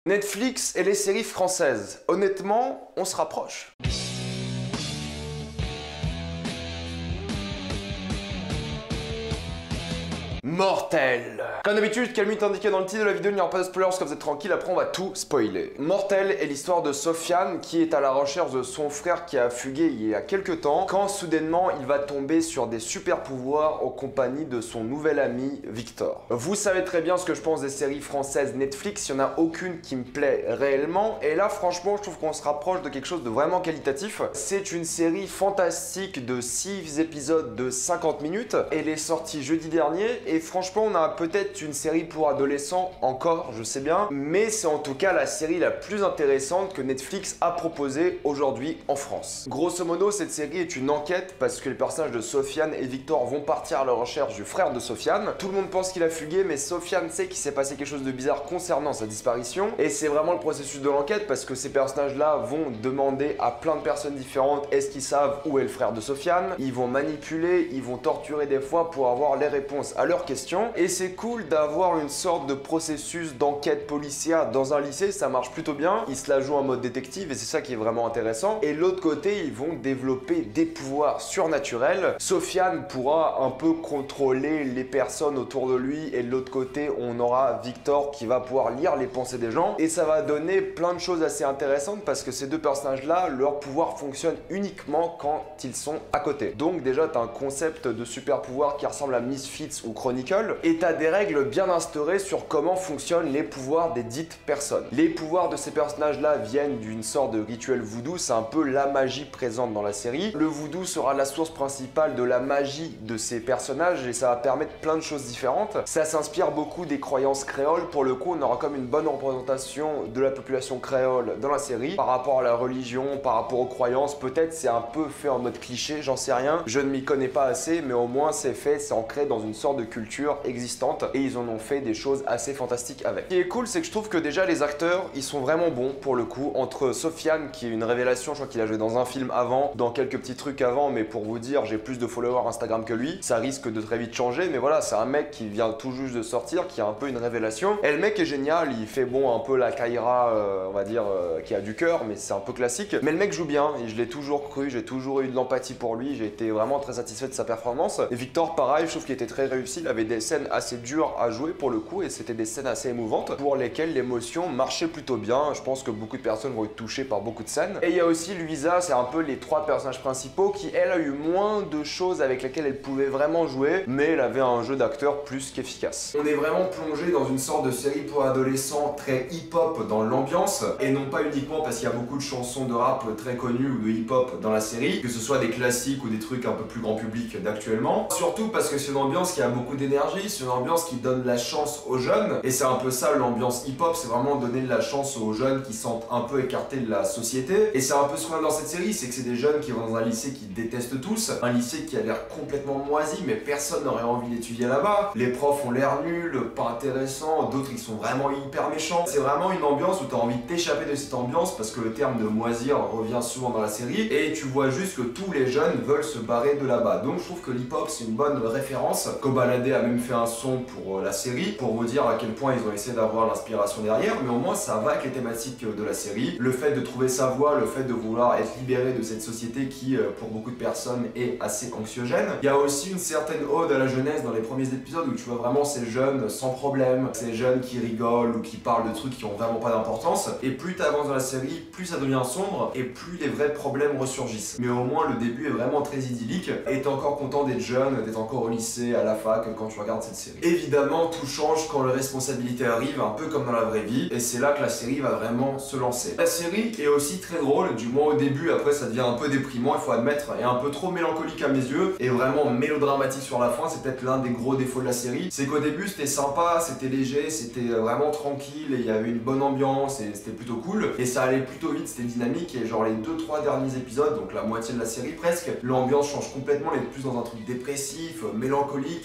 Netflix et les séries françaises. Honnêtement, on se rapproche. Mortel. Comme d'habitude, calme est indiqué dans le titre de la vidéo, il n'y aura pas de spoilers, parce que vous êtes tranquille, après on va tout spoiler. Mortel est l'histoire de Sofiane qui est à la recherche de son frère qui a fugué il y a quelques temps, quand soudainement il va tomber sur des super pouvoirs en compagnie de son nouvel ami Victor. Vous savez très bien ce que je pense des séries françaises Netflix, il n'y en a aucune qui me plaît réellement, et là franchement je trouve qu'on se rapproche de quelque chose de vraiment qualitatif. C'est une série fantastique de 6 épisodes de 50 minutes, elle est sortie jeudi dernier, et franchement on a peut-être une série pour adolescents encore, je sais bien, mais c'est en tout cas la série la plus intéressante que Netflix a proposée aujourd'hui en France. Grosso modo, cette série est une enquête parce que les personnages de Sofiane et Victor vont partir à la recherche du frère de Sofiane. Tout le monde pense qu'il a fugué, mais Sofiane sait qu'il s'est passé quelque chose de bizarre concernant sa disparition, et c'est vraiment le processus de l'enquête parce que ces personnages-là vont demander à plein de personnes différentes est-ce qu'ils savent où est le frère de Sofiane, ils vont manipuler, ils vont torturer des fois pour avoir les réponses à leurs questions, et c'est cool d'avoir une sorte de processus d'enquête policière dans un lycée, ça marche plutôt bien, ils se la jouent en mode détective et c'est ça qui est vraiment intéressant. Et l'autre côté, ils vont développer des pouvoirs surnaturels. Sofiane pourra un peu contrôler les personnes autour de lui, et de l'autre côté, on aura Victor qui va pouvoir lire les pensées des gens, et ça va donner plein de choses assez intéressantes parce que ces deux personnages-là, leur pouvoir fonctionne uniquement quand ils sont à côté. Donc déjà, t'as un concept de super pouvoir qui ressemble à Misfits ou Chronicle, et t'as des règles bien instaurées sur comment fonctionnent les pouvoirs des dites personnes. Les pouvoirs de ces personnages-là viennent d'une sorte de rituel voodoo, c'est un peu la magie présente dans la série. Le voodoo sera la source principale de la magie de ces personnages et ça va permettre plein de choses différentes. Ça s'inspire beaucoup des croyances créoles, pour le coup on aura comme une bonne représentation de la population créole dans la série, par rapport à la religion, par rapport aux croyances. Peut-être c'est un peu fait en mode cliché, j'en sais rien, je ne m'y connais pas assez, mais au moins c'est fait, c'est ancré dans une sorte de culture existante et ils en ont fait des choses assez fantastiques avec. Ce qui est cool, c'est que je trouve que déjà les acteurs, ils sont vraiment bons pour le coup. Entre Sofiane, qui est une révélation, je crois qu'il a joué dans un film avant, dans quelques petits trucs avant, mais pour vous dire, j'ai plus de followers Instagram que lui, ça risque de très vite changer, mais voilà, c'est un mec qui vient tout juste de sortir, qui a un peu une révélation. Et le mec est génial, il fait bon un peu la Kaira, on va dire, qui a du cœur, mais c'est un peu classique. Mais le mec joue bien, et je l'ai toujours cru, j'ai toujours eu de l'empathie pour lui, j'ai été vraiment très satisfait de sa performance. Et Victor, pareil, je trouve qu'il était très réussi, il avait des scènes assez dures à jouer pour le coup, et c'était des scènes assez émouvantes pour lesquelles l'émotion marchait plutôt bien. Je pense que beaucoup de personnes vont être touchées par beaucoup de scènes. Et il y a aussi Louisa, c'est un peu les trois personnages principaux qui, elle, a eu moins de choses avec lesquelles elle pouvait vraiment jouer, mais elle avait un jeu d'acteur plus qu'efficace. On est vraiment plongé dans une sorte de série pour adolescents très hip-hop dans l'ambiance, et non pas uniquement parce qu'il y a beaucoup de chansons de rap très connues ou de hip-hop dans la série, que ce soit des classiques ou des trucs un peu plus grand public d'actuellement. Surtout parce que c'est une ambiance qui a beaucoup d'énergie, c'est une ambiance qui donne de la chance aux jeunes, et c'est un peu ça l'ambiance hip-hop, c'est vraiment donner de la chance aux jeunes qui sentent un peu écartés de la société. Et c'est un peu ce qu'on a dans cette série, c'est que c'est des jeunes qui vont dans un lycée qui détestent tous, un lycée qui a l'air complètement moisi, mais personne n'aurait envie d'étudier là-bas. Les profs ont l'air nuls, pas intéressants, d'autres ils sont vraiment hyper méchants. C'est vraiment une ambiance où tu as envie de t'échapper de cette ambiance parce que le terme de moisir revient souvent dans la série, et tu vois juste que tous les jeunes veulent se barrer de là-bas. Donc je trouve que l'hip-hop c'est une bonne référence. Kobalade a même fait un son pour la série, pour vous dire à quel point ils ont essayé d'avoir l'inspiration derrière, mais au moins ça va avec les thématiques de la série. Le fait de trouver sa voie, le fait de vouloir être libéré de cette société qui, pour beaucoup de personnes, est assez anxiogène. Il y a aussi une certaine ode à la jeunesse dans les premiers épisodes où tu vois vraiment ces jeunes sans problème, ces jeunes qui rigolent ou qui parlent de trucs qui ont vraiment pas d'importance. Et plus tu avances dans la série, plus ça devient sombre et plus les vrais problèmes ressurgissent. Mais au moins le début est vraiment très idyllique et t'es encore content d'être jeune, d'être encore au lycée, à la fac quand tu regardes cette série. Évidemment, tout change quand les responsabilités arrivent, un peu comme dans la vraie vie, et c'est là que la série va vraiment se lancer. La série est aussi très drôle, du moins au début, après ça devient un peu déprimant, il faut admettre, et un peu trop mélancolique à mes yeux, et vraiment mélodramatique sur la fin. C'est peut-être l'un des gros défauts de la série, c'est qu'au début c'était sympa, c'était léger, c'était vraiment tranquille, et il y avait une bonne ambiance, et c'était plutôt cool, et ça allait plutôt vite, c'était dynamique, et genre les 2-3 derniers épisodes, donc la moitié de la série presque, l'ambiance change complètement, on est plus dans un truc dépressif, mélancolique, ça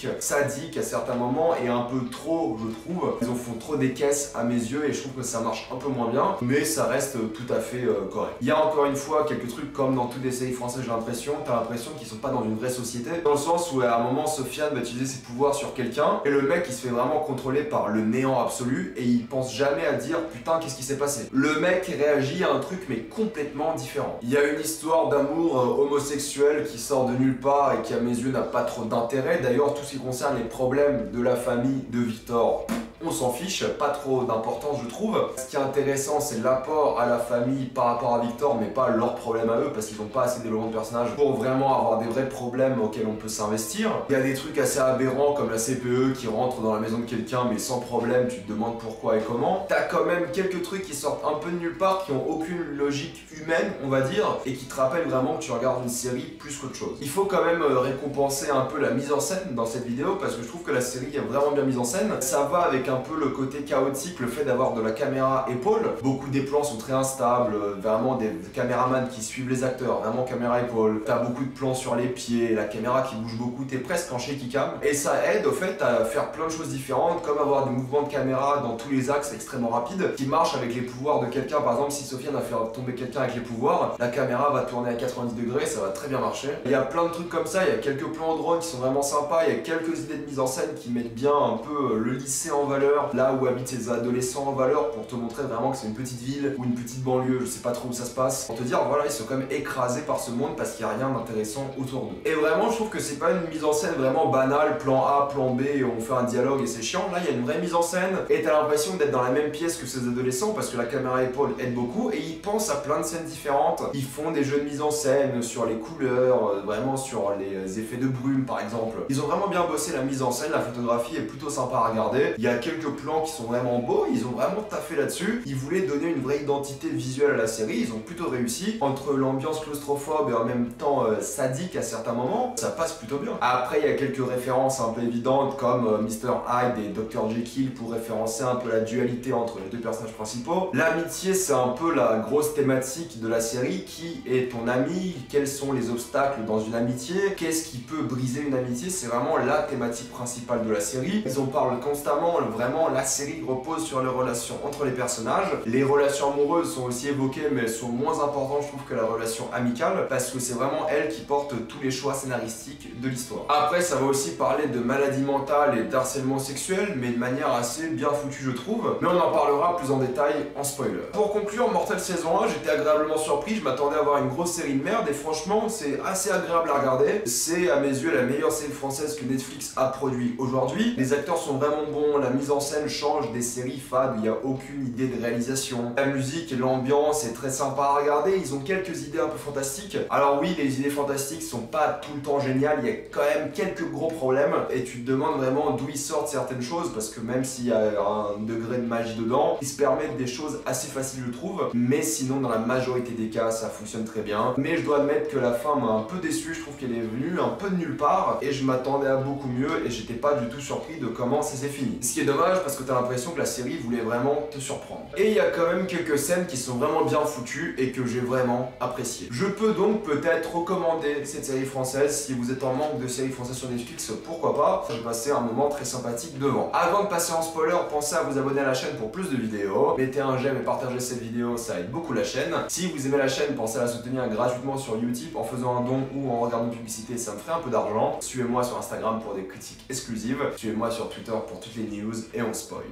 sadique à certains moments et un peu trop, je trouve. Ils en font trop des caisses à mes yeux et je trouve que ça marche un peu moins bien, mais ça reste tout à fait correct. Il y a encore une fois quelques trucs comme dans toutes les séries françaises, j'ai l'impression, t'as l'impression qu'ils sont pas dans une vraie société, dans le sens où à un moment Sofiane va utiliser ses pouvoirs sur quelqu'un et le mec il se fait vraiment contrôler par le néant absolu et il pense jamais à dire putain qu'est-ce qui s'est passé. Le mec réagit à un truc mais complètement différent. Il y a une histoire d'amour homosexuel qui sort de nulle part et qui à mes yeux n'a pas trop d'intérêt. D'ailleurs tout ce qui concerne les problèmes de la famille de Victor, on s'en fiche, pas trop d'importance je trouve. Ce qui est intéressant c'est l'apport à la famille par rapport à Victor, mais pas leurs problèmes à eux parce qu'ils n'ont pas assez d'éléments de personnages pour vraiment avoir des vrais problèmes auxquels on peut s'investir. Il y a des trucs assez aberrants comme la CPE qui rentre dans la maison de quelqu'un mais sans problème, tu te demandes pourquoi et comment. T'as quand même quelques trucs qui sortent un peu de nulle part, qui ont aucune logique humaine on va dire, et qui te rappellent vraiment que tu regardes une série plus qu'autre chose. Il faut quand même récompenser un peu la mise en scène dans cette vidéo parce que je trouve que la série est vraiment bien mise en scène. Ça va avec un peu le côté chaotique, le fait d'avoir de la caméra épaule. Beaucoup des plans sont très instables, vraiment des caméramans qui suivent les acteurs, vraiment caméra épaule. T'as beaucoup de plans sur les pieds, la caméra qui bouge beaucoup, t'es presque en shaky cam. Et ça aide au fait à faire plein de choses différentes, comme avoir des mouvements de caméra dans tous les axes extrêmement rapides, qui marchent avec les pouvoirs de quelqu'un. Par exemple, si Sofiane a fait tomber quelqu'un avec les pouvoirs, la caméra va tourner à 90 degrés, ça va très bien marcher. Il y a plein de trucs comme ça, il y a quelques plans en drone qui sont vraiment sympas, il y a quelques idées de mise en scène qui mettent bien un peu le lycée en valeur, là où habitent ces adolescents en valeur, pour te montrer vraiment que c'est une petite ville ou une petite banlieue, je sais pas trop où ça se passe, pour te dire voilà ils sont quand même écrasés par ce monde parce qu'il n'y a rien d'intéressant autour d'eux. Et vraiment je trouve que c'est pas une mise en scène vraiment banale, plan A, plan B, on fait un dialogue et c'est chiant. Là il y a une vraie mise en scène et t'as l'impression d'être dans la même pièce que ces adolescents parce que la caméra épaule aide beaucoup et ils pensent à plein de scènes différentes. Ils font des jeux de mise en scène sur les couleurs, vraiment sur les effets de brume par exemple. Ils ont vraiment bien bossé la mise en scène, la photographie est plutôt sympa à regarder. Il y a quelques plans qui sont vraiment beaux, ils ont vraiment taffé là-dessus. Ils voulaient donner une vraie identité visuelle à la série, ils ont plutôt réussi. Entre l'ambiance claustrophobe et en même temps sadique à certains moments, ça passe plutôt bien. Après il y a quelques références un peu évidentes comme Mr. Hyde et Dr. Jekyll pour référencer un peu la dualité entre les deux personnages principaux. L'amitié c'est un peu la grosse thématique de la série. Qui est ton ami? Quels sont les obstacles dans une amitié? Qu'est-ce qui peut briser une amitié? C'est vraiment la thématique principale de la série. Ils en parlent constamment, vraiment la série repose sur les relations entre les personnages. Les relations amoureuses sont aussi évoquées mais elles sont moins importantes je trouve que la relation amicale parce que c'est vraiment elle qui porte tous les choix scénaristiques de l'histoire. Après ça va aussi parler de maladie mentale et d'harcèlement sexuel mais de manière assez bien foutue je trouve, mais on en parlera plus en détail en spoiler. Pour conclure, Mortel saison 1, j'étais agréablement surpris, je m'attendais à avoir une grosse série de merde et franchement c'est assez agréable à regarder. C'est à mes yeux la meilleure série française que Netflix a produit aujourd'hui. Les acteurs sont vraiment bons, la mise en scène change des séries fades où il n'y a aucune idée de réalisation. La musique et l'ambiance est très sympa à regarder, ils ont quelques idées un peu fantastiques. Alors oui, les idées fantastiques sont pas tout le temps géniales, il y a quand même quelques gros problèmes et tu te demandes vraiment d'où ils sortent certaines choses parce que même s'il y a un degré de magie dedans, ils se permettent des choses assez faciles je trouve, mais sinon dans la majorité des cas ça fonctionne très bien. Mais je dois admettre que la fin m'a un peu déçu, je trouve qu'elle est venue un peu de nulle part et je m'attendais à beaucoup mieux et j'étais pas du tout surpris de comment ça s'est fini. Ce qui est dommage parce que t'as l'impression que la série voulait vraiment te surprendre. Et il y a quand même quelques scènes qui sont vraiment bien foutues et que j'ai vraiment apprécié. Je peux donc peut-être recommander cette série française. Si vous êtes en manque de séries françaises sur Netflix, pourquoi pas, je vais passer un moment très sympathique devant. Avant de passer en spoiler, pensez à vous abonner à la chaîne pour plus de vidéos. Mettez un j'aime et partagez cette vidéo, ça aide beaucoup la chaîne. Si vous aimez la chaîne, pensez à la soutenir gratuitement sur Utip en faisant un don ou en regardant une publicité, ça me ferait un peu d'argent. Suivez-moi sur Instagram pour des critiques exclusives. Suivez-moi sur Twitter pour toutes les news et on spoil.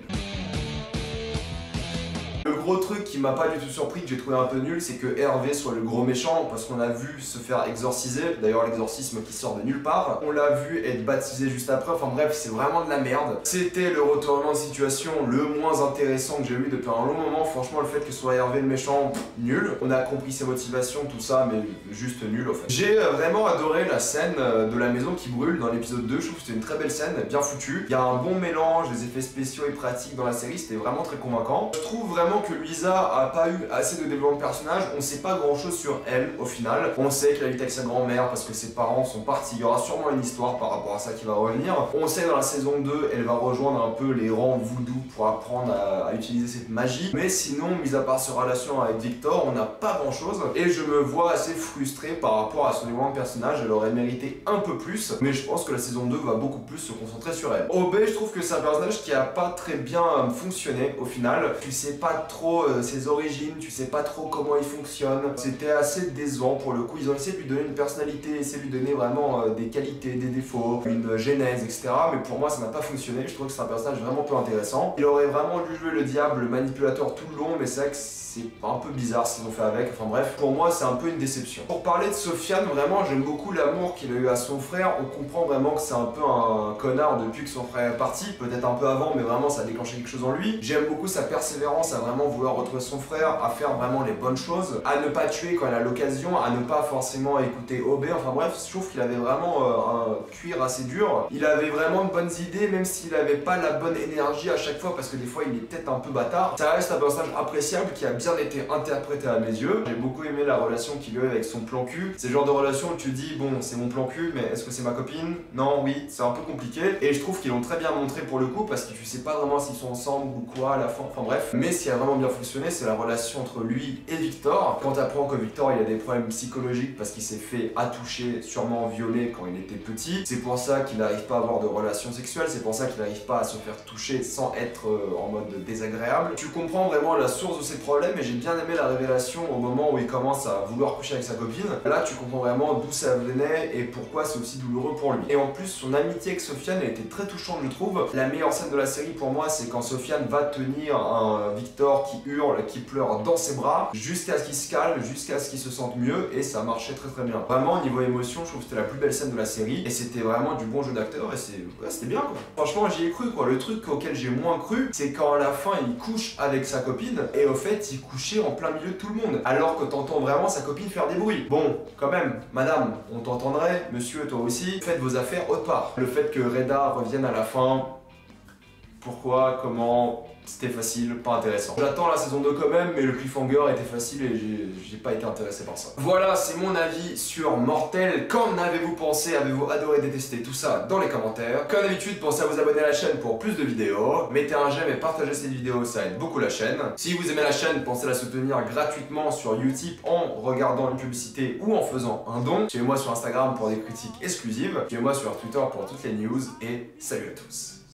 Le gros truc qui m'a pas du tout surpris, que j'ai trouvé un peu nul, c'est que Hervé soit le gros méchant, parce qu'on a vu se faire exorciser, d'ailleurs l'exorcisme qui sort de nulle part, on l'a vu être baptisé juste après, enfin bref, c'est vraiment de la merde. C'était le retournement de situation le moins intéressant que j'ai eu depuis un long moment, franchement le fait que ce soit Hervé le méchant, nul. On a compris ses motivations, tout ça, mais juste nul au fait. J'ai vraiment adoré la scène de la maison qui brûle dans l'épisode 2, je trouve que c'était une très belle scène, bien foutue. Il y a un bon mélange, des effets spéciaux et pratiques dans la série, c'était vraiment très convaincant. Je trouve vraiment que que Luisa a pas eu assez de développement de personnage, on sait pas grand chose sur elle au final. On sait qu'elle habite avec sa grand-mère parce que ses parents sont partis, il y aura sûrement une histoire par rapport à ça qui va revenir. On sait dans la saison 2, elle va rejoindre un peu les rangs voodoo pour apprendre à utiliser cette magie. Mais sinon, mis à part sa relation avec Victor, on n'a pas grand chose. Et je me vois assez frustré par rapport à son développement de personnage, elle aurait mérité un peu plus. Mais je pense que la saison 2 va beaucoup plus se concentrer sur elle. OB, je trouve que c'est un personnage qui a pas très bien fonctionné au final. Tu sais pas trop ses origines, tu sais pas trop comment il fonctionne. C'était assez décevant pour le coup. Ils ont essayé de lui donner une personnalité, essayé de lui donner vraiment des qualités, des défauts, une genèse, etc. Mais pour moi, ça n'a pas fonctionné. Je trouve que c'est un personnage vraiment peu intéressant. Il aurait vraiment dû jouer le diable, le manipulateur tout le long, mais c'est vrai que c'est un peu bizarre ce qu'ils ont fait avec. Enfin bref, pour moi, c'est un peu une déception. Pour parler de Sofiane, vraiment, j'aime beaucoup l'amour qu'il a eu à son frère. On comprend vraiment que c'est un peu un connard depuis que son frère est parti. Peut-être un peu avant, mais vraiment, ça a déclenché quelque chose en lui. J'aime beaucoup sa persévérance à vraiment vouloir retrouver son frère, à faire vraiment les bonnes choses, à ne pas tuer quand il a l'occasion, à ne pas forcément écouter OB. Enfin bref, je trouve qu'il avait vraiment un cuir assez dur. Il avait vraiment de bonnes idées, même s'il avait pas la bonne énergie à chaque fois, parce que des fois, il est peut-être un peu bâtard. Ça reste un personnage appréciable qui a bien été interprété à mes yeux. J'ai beaucoup aimé la relation qu'il a eu avec son plan cul. C'est le genre de relation où tu dis, bon, c'est mon plan cul, mais est-ce que c'est ma copine? Non, oui, c'est un peu compliqué. Et je trouve qu'ils l'ont très bien montré pour le coup, parce que tu sais pas vraiment s'ils sont ensemble ou quoi à la fin. Enfin bref. Mais ce qui a vraiment bien fonctionné, c'est la relation entre lui et Victor. Quand t'apprends que Victor, il a des problèmes psychologiques parce qu'il s'est fait attoucher, sûrement violer quand il était petit. C'est pour ça qu'il n'arrive pas à avoir de relations sexuelles. C'est pour ça qu'il n'arrive pas à se faire toucher sans être en mode désagréable. Tu comprends vraiment la source de ses problèmes et j'ai bien aimé la révélation au moment où il commence à vouloir coucher avec sa copine. Là, tu comprends vraiment d'où ça venait et pourquoi c'est aussi douloureux pour lui. Et en plus, son amitié avec Sofiane, elle était très touchante, je trouve. La meilleure scène de la série pour moi, c'est quand Sofiane va tenir un Victor qui hurle, qui pleure dans ses bras, jusqu'à ce qu'il se calme, jusqu'à ce qu'il se sente mieux, et ça marchait très très bien. Vraiment, au niveau émotion, je trouve que c'était la plus belle scène de la série, et c'était vraiment du bon jeu d'acteur, et c'était bien quoi. Franchement, j'y ai cru quoi. Le truc auquel j'ai moins cru, c'est quand à la fin il couche avec sa copine, et au fait, il couchait en plein milieu de tout le monde, alors que t'entends vraiment sa copine faire des bruits. Bon, quand même, madame, on t'entendrait, monsieur, toi aussi, faites vos affaires autre part. Le fait que Reda revienne à la fin, pourquoi, comment, c'était facile, pas intéressant. J'attends la saison 2 quand même, mais le cliffhanger était facile et j'ai pas été intéressé par ça. Voilà, c'est mon avis sur Mortel. Qu'en avez-vous pensé? Avez-vous adoré, détesté tout ça dans les commentaires? Comme d'habitude, pensez à vous abonner à la chaîne pour plus de vidéos. Mettez un j'aime et partagez cette vidéo, ça aide beaucoup la chaîne. Si vous aimez la chaîne, pensez à la soutenir gratuitement sur Utip en regardant une publicité ou en faisant un don. Suivez-moi sur Instagram pour des critiques exclusives. Suivez-moi sur Twitter pour toutes les news et salut à tous.